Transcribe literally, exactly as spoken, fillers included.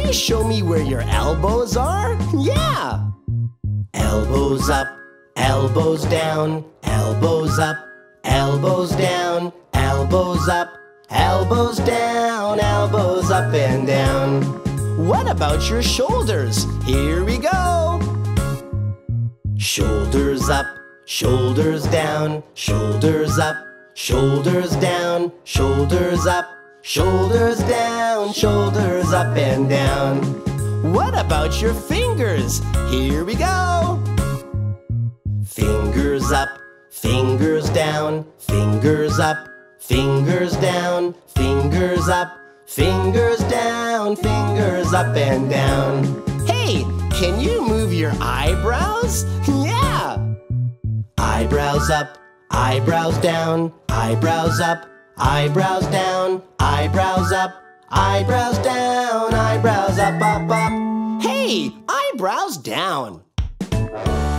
you show me where your elbows are? Yeah! Elbows up, elbows down, elbows up, elbows down, elbows up, elbows down, elbows up and down. What about your shoulders? Here we go! Shoulders up, shoulders down, shoulders up, shoulders down, shoulders up, shoulders down, shoulders up and down. What about your fingers? Here we go! Fingers up, fingers down, fingers up, fingers down, fingers up, fingers down, fingers up and down. Hey, can you move your eyebrows? Yeah! Eyebrows up, eyebrows down, eyebrows up, eyebrows down, eyebrows up, eyebrows down, eyebrows up, up, up. Hey, eyebrows down.